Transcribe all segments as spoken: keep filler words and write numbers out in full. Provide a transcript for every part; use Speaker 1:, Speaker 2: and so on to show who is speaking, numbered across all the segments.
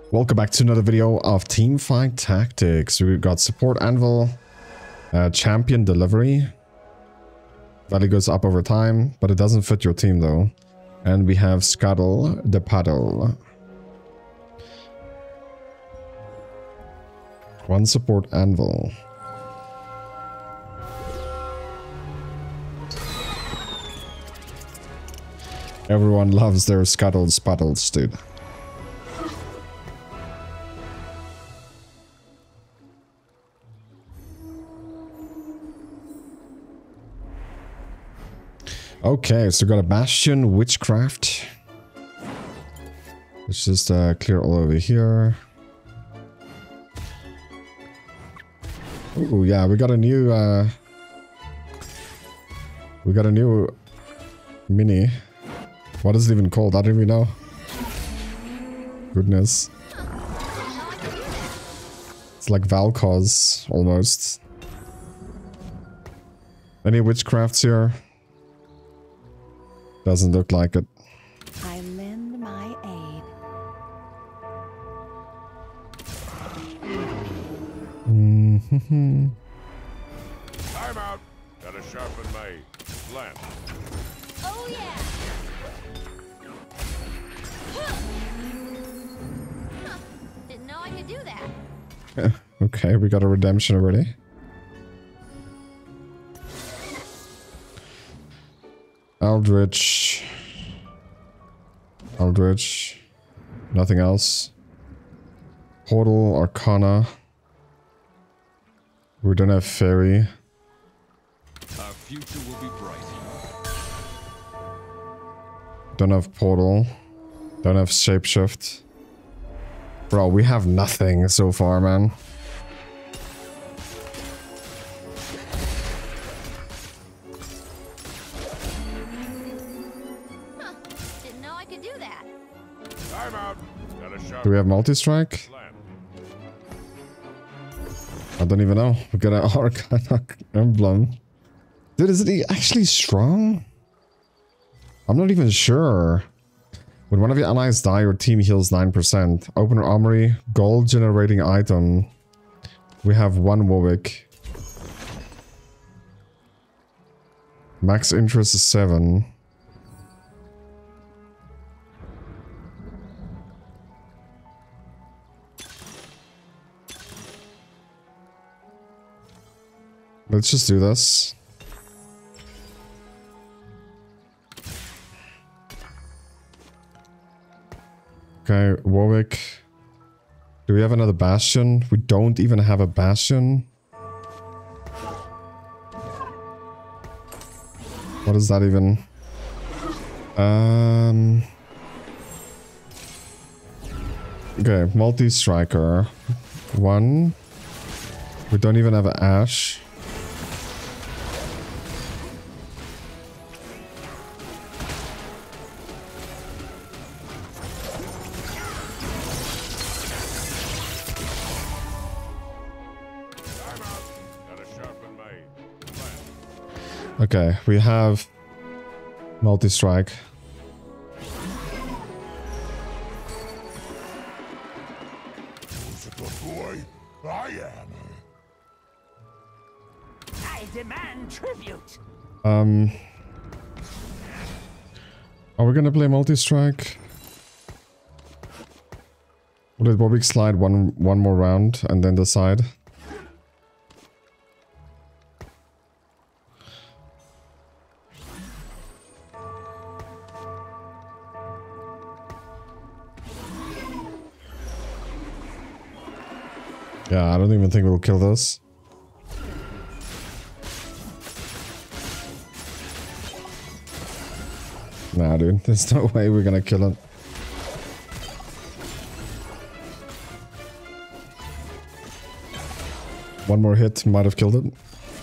Speaker 1: Welcome back to another video of Teamfight Tactics. We've got Support Anvil, uh, Champion Delivery. Value goes up over time, but it doesn't fit your team though. And we have Scuttle the Paddle. One Support Anvil. Everyone loves their Scuttles Puddles, dude. Okay, so we got a Bastion, Witchcraft. Let's just uh, clear all over here. Oh yeah, we got a new uh, we got a new mini. What is it even called? I don't even know. Goodness. It's like Valkos almost. Any witchcrafts here? Doesn't look like it.
Speaker 2: I lend my aid.
Speaker 1: Mm-hmm.
Speaker 3: I'm out. Gotta sharpen my lance.
Speaker 2: Oh yeah. Huh. Didn't know I could do that.
Speaker 1: Okay, we got a redemption already. Eldritch. Eldritch. Nothing else. Portal, Arcana. We don't have Fairy.
Speaker 3: Our future will be bright.
Speaker 1: Don't have Portal. Don't have Shapeshift. Bro, we have nothing so far, man.
Speaker 3: I'm out. Gotta sharpen
Speaker 1: Do we have multi-strike?
Speaker 3: my lance.
Speaker 1: I don't even know. We got an Arcana emblem. Dude, is it actually strong? I'm not even sure. When one of your allies die, your team heals nine percent. Open armory, gold generating item. We have one Warwick. Max interest is seven. Let's just do this. Okay, Warwick. Do we have another Bastion? We don't even have a Bastion. What is that even? Um. Okay, multi-striker. One. We don't even have an Ash. Okay, we have multi-strike.
Speaker 3: Who's a good boy? I am.
Speaker 4: I demand tribute.
Speaker 1: Um, are we gonna play multi-strike? Will it Warwick slide one one more round and then decide? Yeah, I don't even think we'll kill this. Nah, dude. There's no way we're gonna kill it. One more hit might have killed it.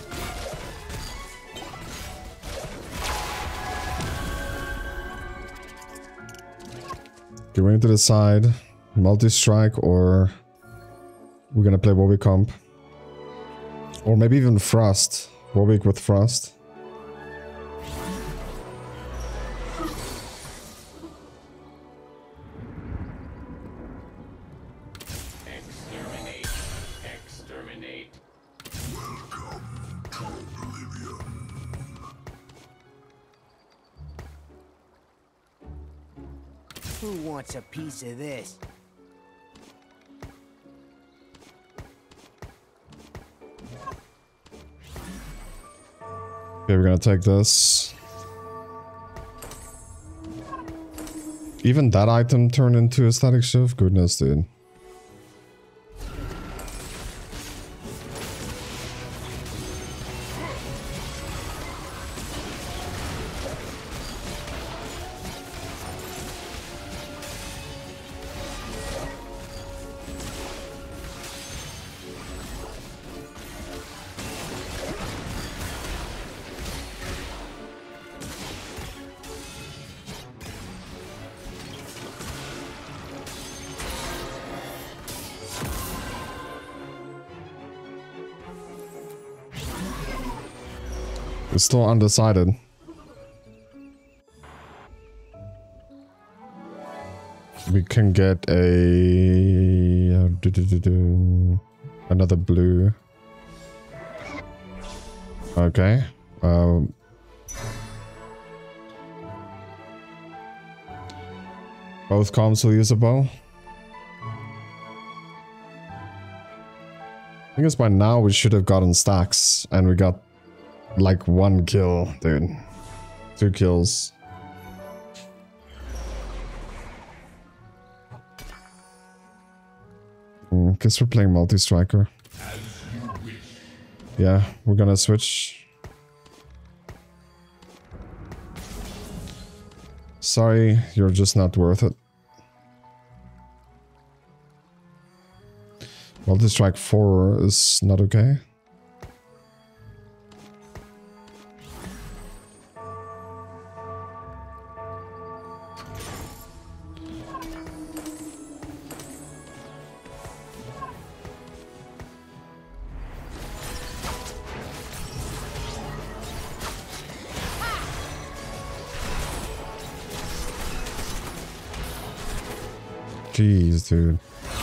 Speaker 1: Okay, we need to decide multi-strike or we're gonna play Warwick comp. Or maybe even Frost. Warwick with Frost.
Speaker 4: Who wants a piece of this?
Speaker 1: Okay, we're gonna take this. Even that item turned into a static shift? Goodness, dude. We're still undecided. We can get a... uh, do, do, do, do, another blue. Okay. Um, both comms will use a bow. I guess by now we should have gotten stacks, and we got like one kill, dude. Two kills. Mm, guess we're playing multi-striker. Yeah, we're gonna switch. Sorry, you're just not worth it. Multi-strike four is not okay. Jeez, dude.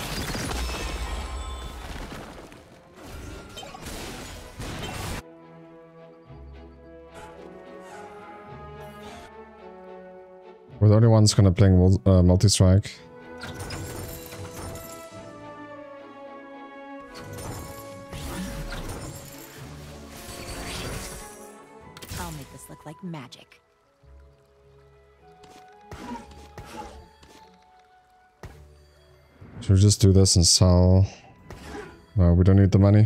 Speaker 1: We're the only ones gonna play uh, multi-strike.
Speaker 2: I'll make this look like magic.
Speaker 1: Should we just do this and sell? No, we don't need the money.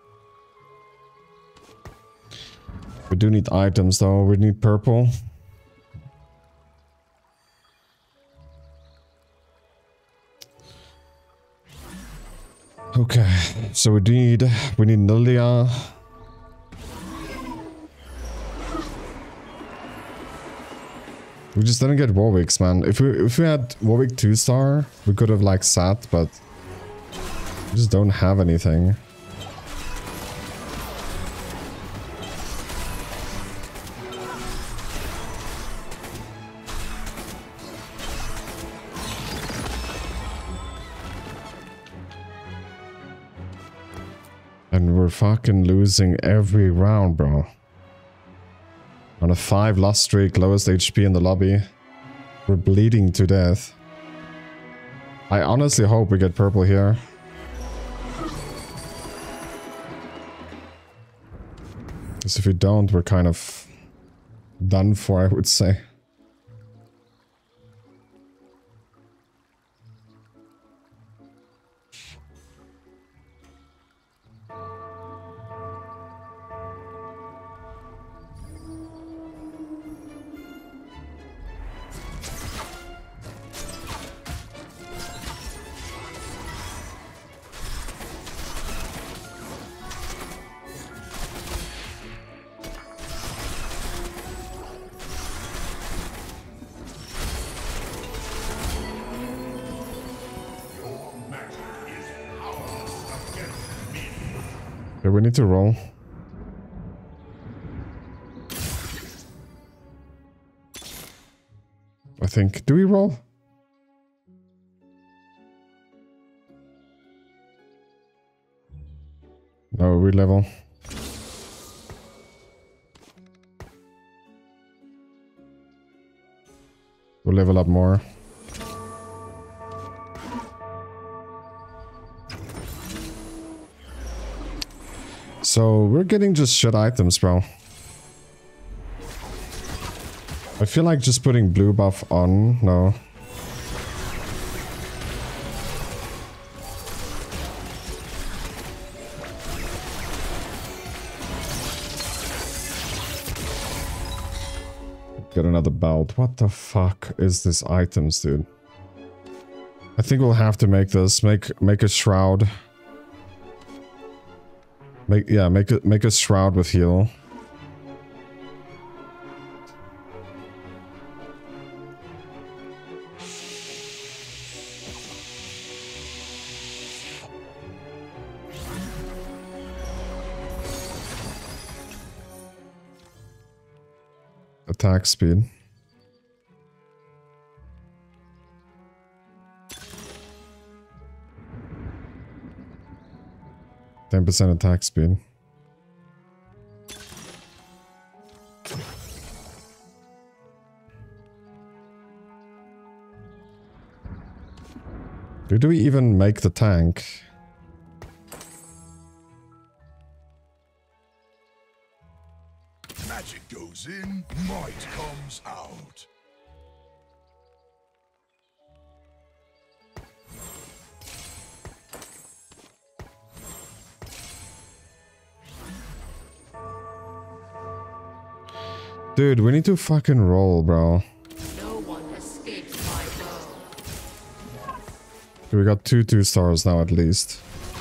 Speaker 1: We do need items though. We need purple. Okay, so we need we need Nillia. We just didn't get Warwick's, man. If we if we had Warwick two star, we could have like sat, but we just don't have anything. And we're fucking losing every round, bro. On a five loss streak, lowest H P in the lobby. We're bleeding to death. I honestly hope we get purple here. Because if we don't, we're kind of done for, I would say. Okay, we need to roll. I think. Do we roll? No, we level. We'll level up more. So we're getting just shit items, bro. I feel like just putting blue buff on. No. Get another belt. What the fuck is this items, dude? I think we'll have to make this. Make make a shroud. Make yeah, make it make a shroud with heal. Attack speed. ten percent attack speed. Do, do we even make the tank?
Speaker 3: Magic goes in, might comes out.
Speaker 1: Dude, we need to fucking roll, bro.
Speaker 5: No one escapes my bow.
Speaker 1: We got two two stars now at least.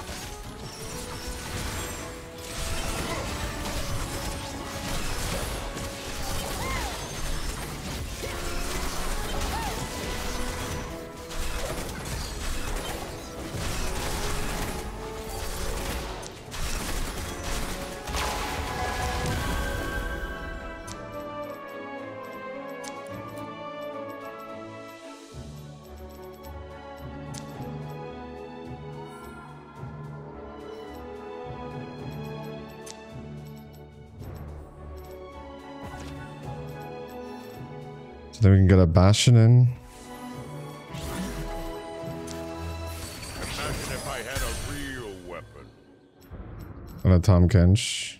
Speaker 1: So then we can get a Bastion in.
Speaker 3: Imagine if I had a real weapon.
Speaker 1: And a Tahm Kench.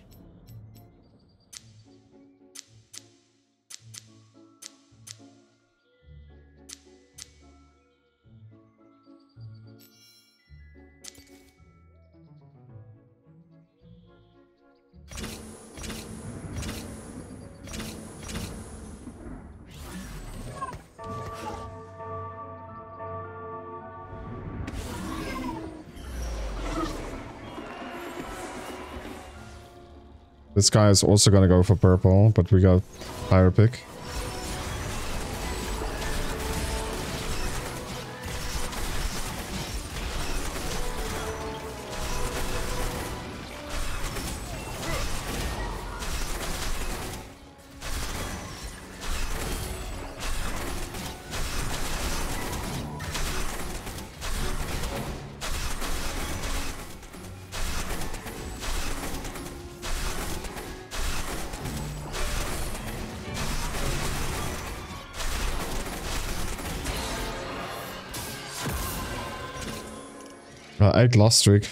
Speaker 1: This guy is also gonna go for purple, but we got higher pick. Uh, eight lost streak.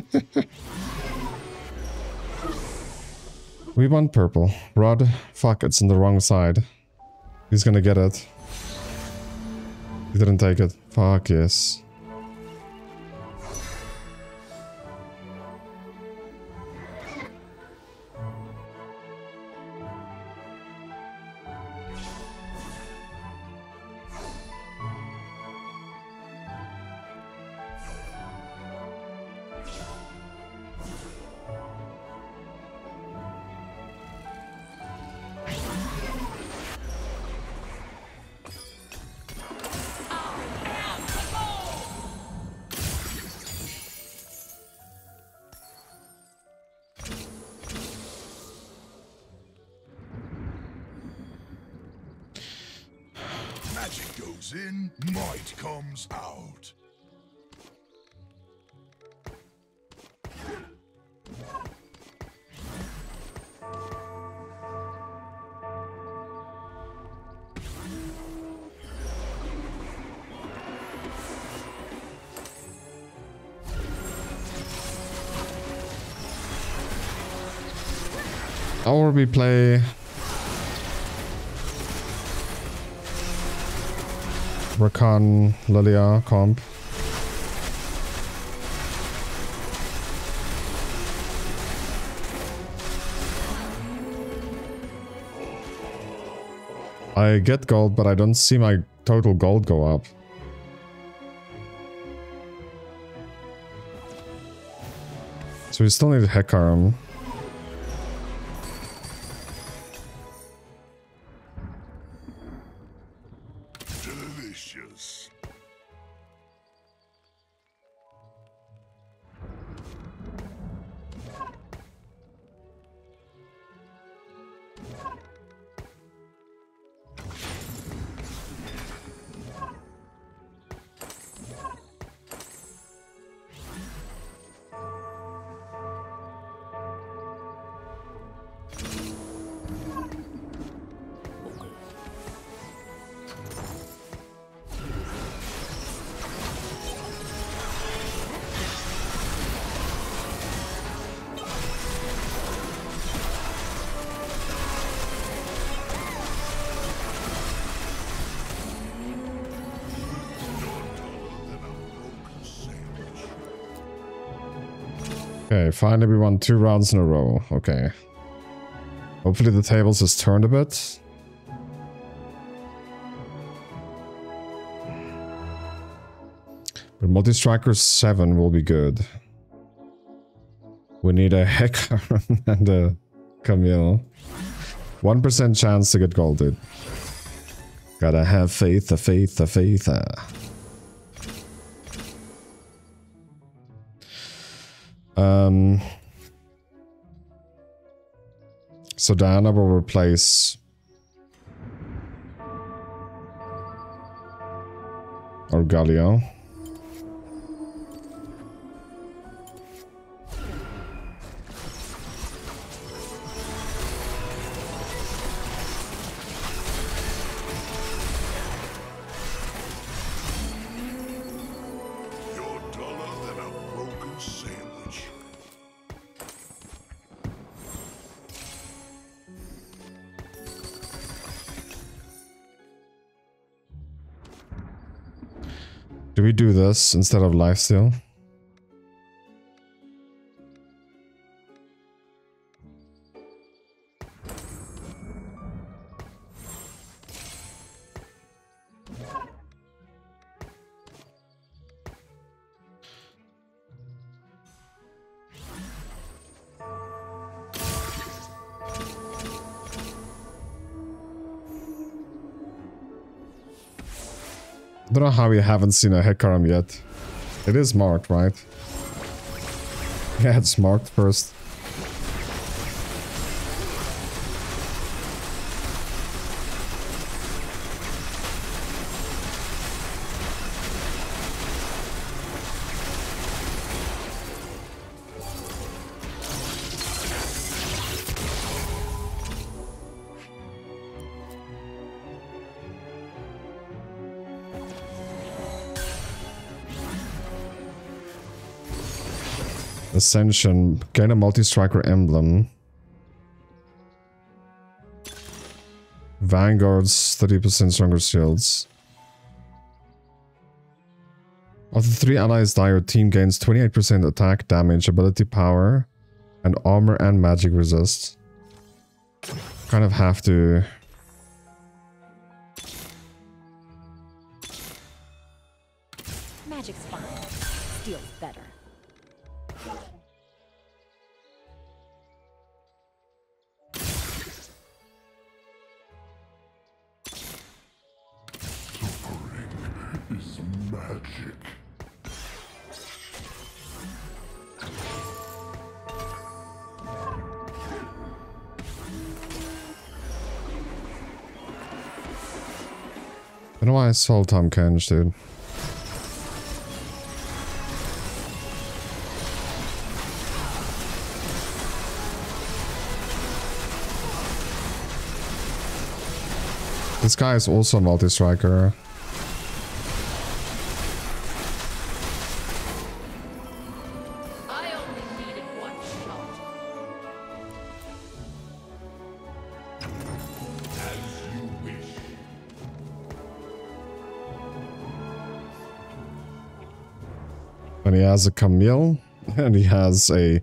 Speaker 1: We want purple. Rod, fuck, it's on the wrong side. He's gonna get it. He didn't take it. Fuck yes.
Speaker 3: Magic goes in, might comes out.
Speaker 1: Or we play Rakan Lilia comp. I get gold, but I don't see my total gold go up. So we still need Hecarim.
Speaker 3: Delicious.
Speaker 1: Okay, finally we won two rounds in a row. Okay. Hopefully the tables has turned a bit. But Multi-Striker seven will be good. We need a Hecarim and a Camille. one percent chance to get gold, dude. Gotta have faith, a faith, a faith. Uh. Um, so Diana will replace Orgalio.
Speaker 3: You're duller than a broken sandwich.
Speaker 1: Do we do this instead of lifesteal? I don't know how we haven't seen a Hecarim yet. It is marked, right? Yeah, it's marked first. Ascension, gain a multi-striker emblem. Vanguard's thirty percent stronger shields. Of the three allies die, your team gains twenty-eight percent attack, damage, ability power, and armor and magic resist. Kind of have to...
Speaker 6: Magic's fine. Steel's better.
Speaker 3: Is magic.
Speaker 1: I don't know why I sold Tom Kench, dude. This guy is also a multi-striker.
Speaker 5: I only needed one shot.
Speaker 1: And he has a Camille. And he has a...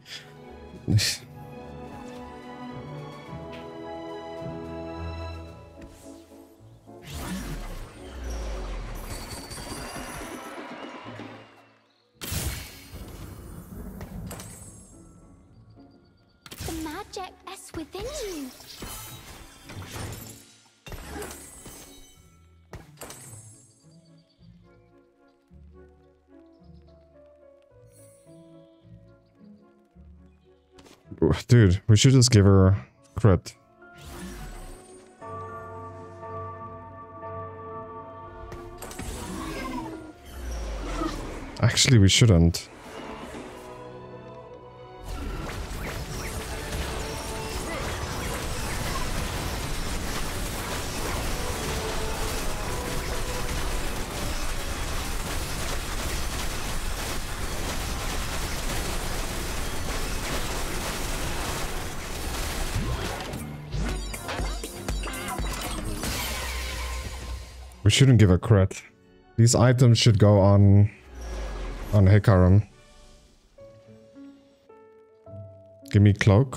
Speaker 2: The magic is within you.
Speaker 1: Dude, we should just give her crit. Actually, we shouldn't. We shouldn't give a crit. These items should go on on Hecarim. Give me cloak.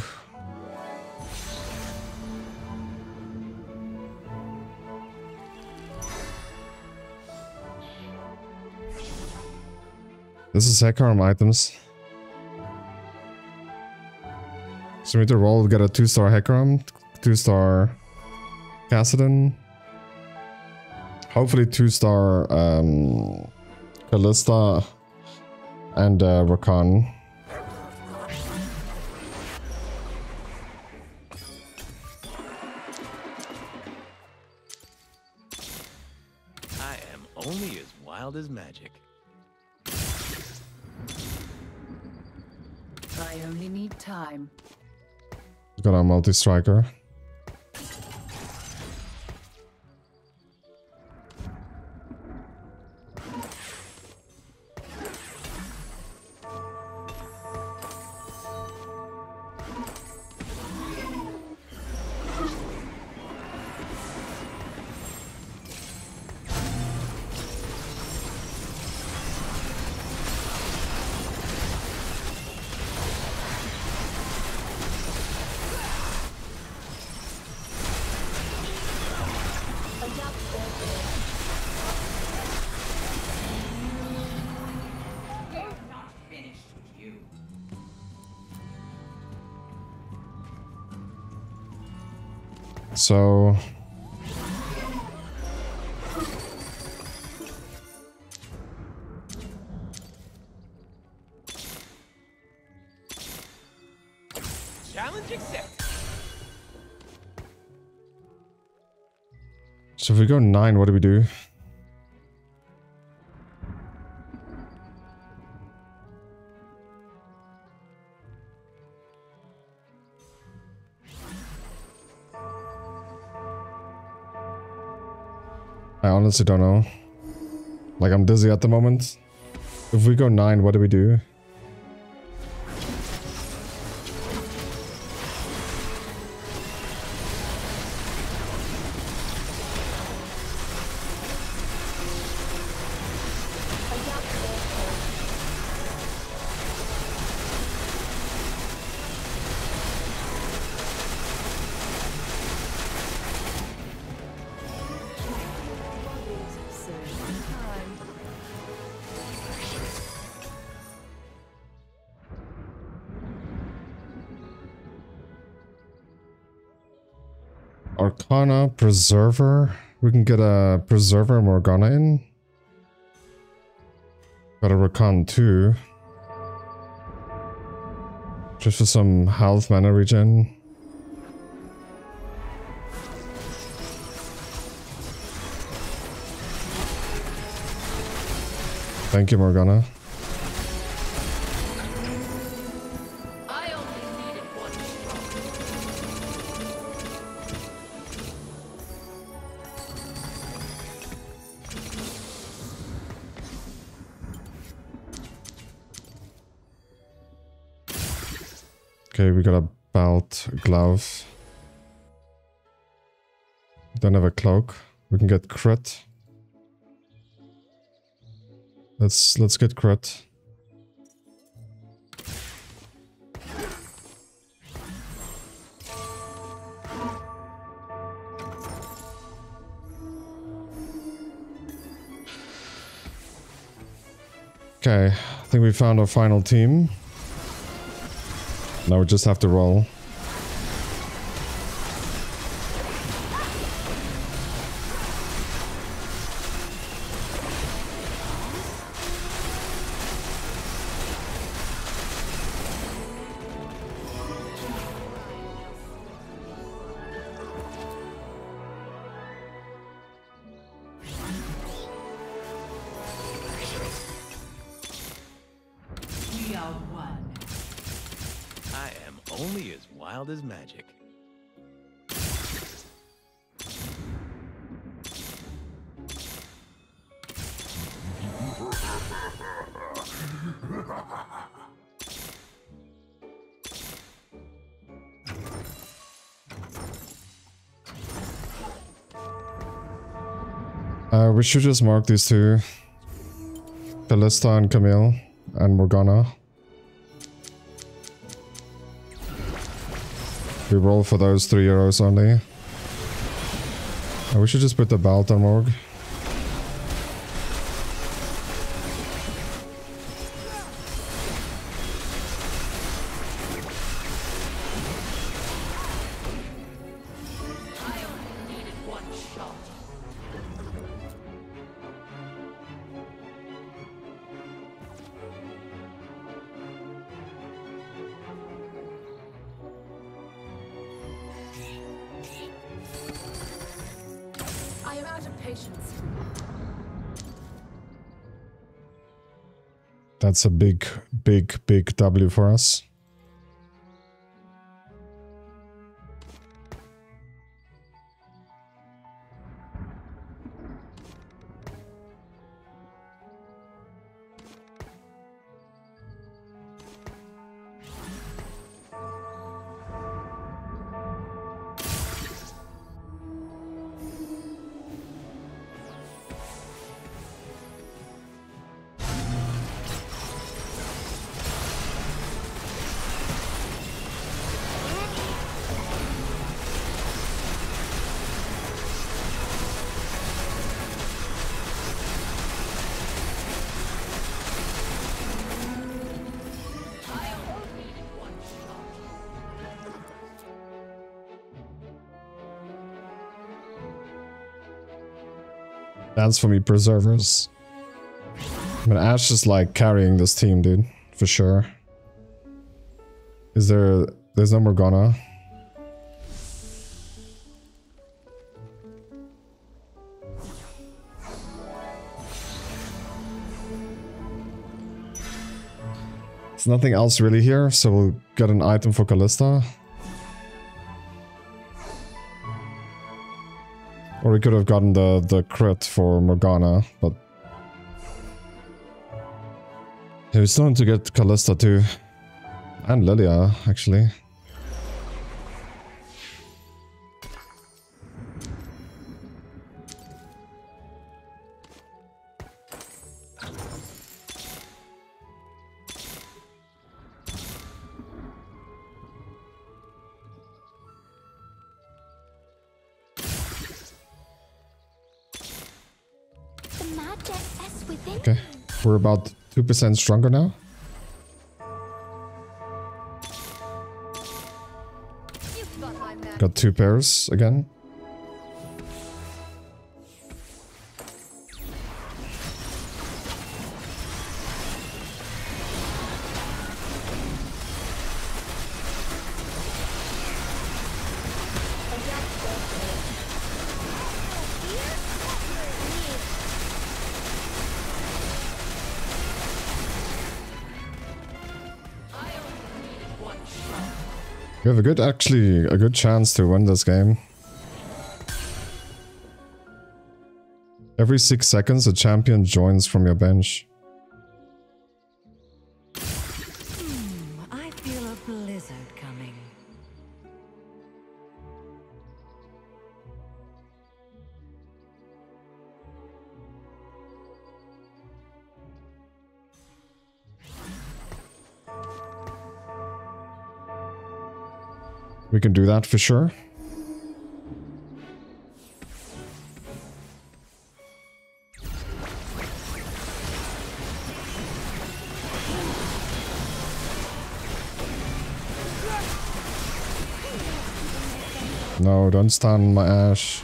Speaker 1: This is Hecarim items. So we need to roll to get a two star Hecarim, two star Kassadin. Hopefully two star um, Kalista and uh, Rakan.
Speaker 7: I am only as wild as magic.
Speaker 6: I only need time.
Speaker 1: Got a multi-striker. So
Speaker 7: Challenge accepted.
Speaker 1: So if we go nine, what do we do? I honestly don't know. Like, I'm dizzy at the moment. If we go nine, what do we do? Arcana, Preserver. We can get a Preserver Morgana in. Got a Rakan too. Just for some health mana regen. Thank you, Morgana.
Speaker 5: I only needed one
Speaker 1: Okay, we got a belt, glove. Don't have a cloak. We can get crit. Let's let's get crit. Okay, I think we found our final team. Now we just have to roll.
Speaker 6: We are one.
Speaker 7: I am only as wild as magic.
Speaker 1: Uh, we should just mark these two. Kalista and Camille and Morgana. We roll for those three euros only. Uh, we should just put the belt on Morg.
Speaker 5: I only needed one shot.
Speaker 6: I am out of patience.
Speaker 1: That's a big, big, big W for us.
Speaker 5: I only needed one shot.
Speaker 1: That's for me, Preservers. I mean, Ash is like carrying this team, dude. For sure. Is there... There's no Morgana. There's nothing else really here, so we'll get an item for Kalista. Or we could have gotten the, the crit for Morgana, but... Yeah, we still need to get Kalista too. And Lilia, actually.
Speaker 2: The magic is within
Speaker 1: Okay, we're about two percent stronger now.
Speaker 2: You've got my magic.
Speaker 1: Got two pairs again.
Speaker 5: I only needed one shot.
Speaker 1: We have a good, actually, a good chance to win this game. Every six seconds, a champion joins from your bench.
Speaker 8: I feel a blizzard coming.
Speaker 1: We can do that for sure. No, don't stun my Ash.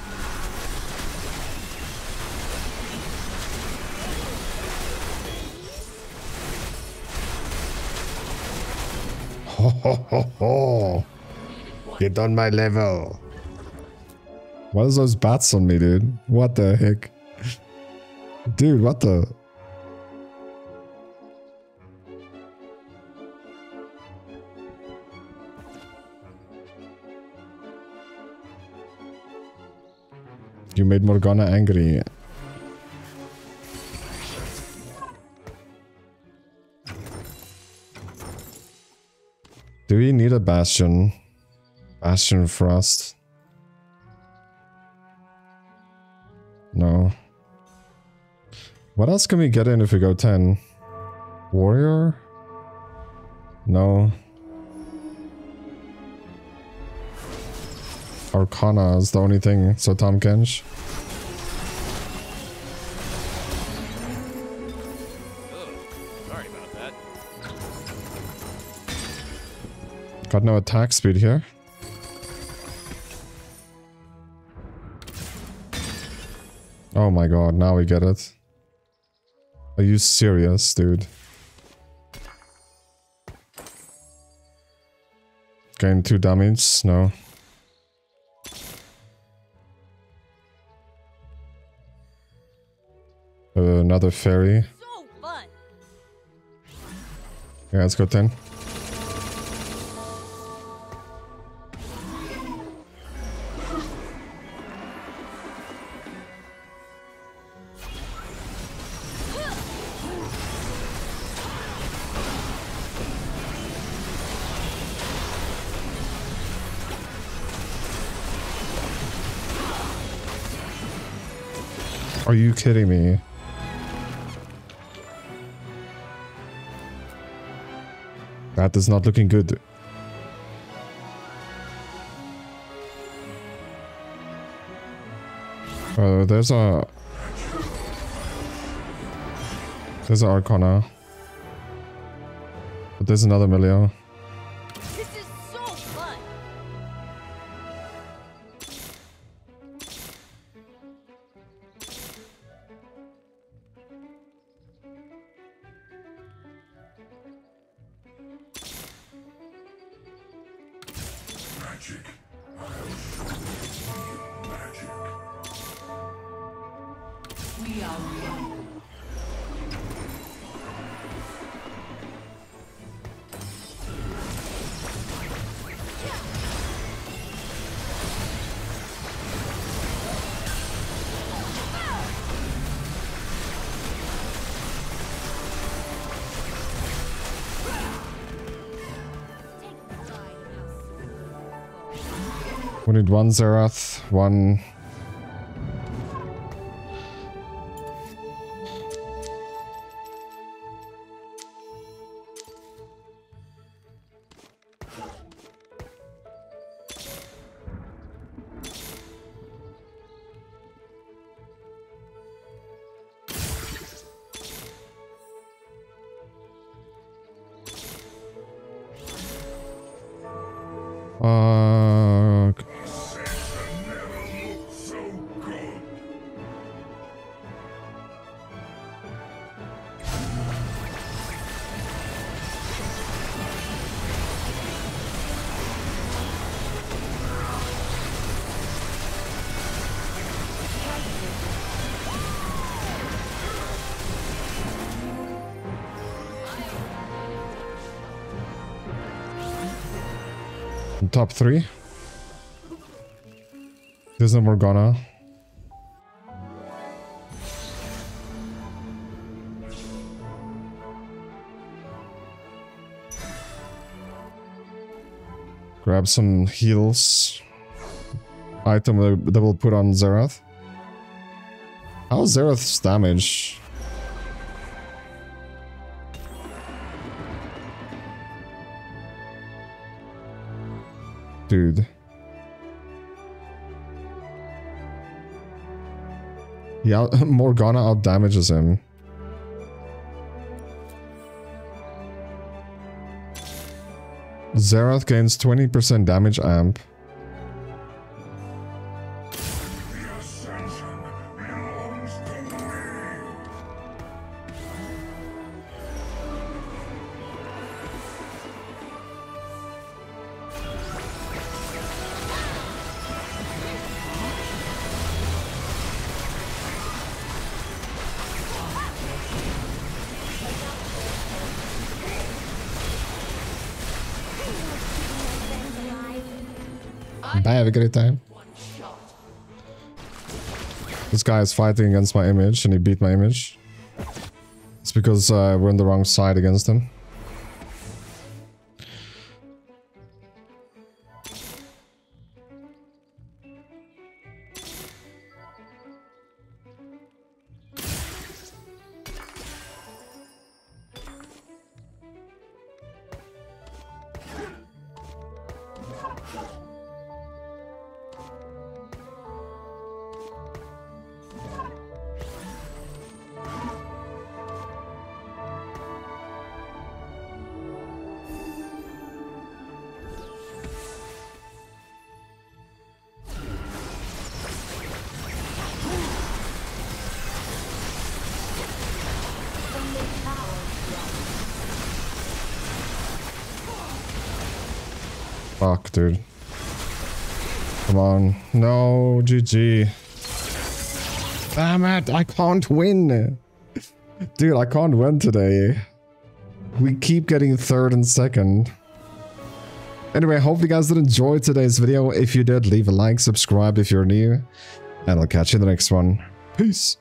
Speaker 1: Ho ho ho ho! Get on my level. What is those bats on me, dude? What the heck? Dude, what the? You made Morgana angry. Do we need a Bastion? Bastion Frost? No. What else can we get in if we go ten? Warrior? No. Arcana is the only thing, so Tahm Kench.
Speaker 7: Sorry about that.
Speaker 1: Got no attack speed here. Oh my god, now we get it. Are you serious, dude? Gain two damage? No. Uh, another fairy.
Speaker 2: So fun.
Speaker 1: Yeah, let's go ten. Are you kidding me? That is not looking good. Uh, there's a... There's an Arcana. But there's another Milio.
Speaker 2: This is so fun.
Speaker 3: Magic. I'll show you magic.
Speaker 6: We are one.
Speaker 1: We need one Zerath, one... Uh,
Speaker 3: So good.
Speaker 1: top three. There's no Morgana. Grab some heals. Item that will put on Zerath. How's Zerath's damage? Dude. Yeah, Morgana out damages him. Zerath gains twenty percent damage amp. Bye, have a great time.
Speaker 5: One shot.
Speaker 1: This guy is fighting against my image and he beat my image. It's because uh, we're on the wrong side against him. Fuck, dude. Come on. No, G G. Damn it, I can't win. Dude, I can't win today. We keep getting third and second. Anyway, I hope you guys did enjoy today's video. If you did, leave a like, subscribe if you're new, and I'll catch you in the next one. Peace.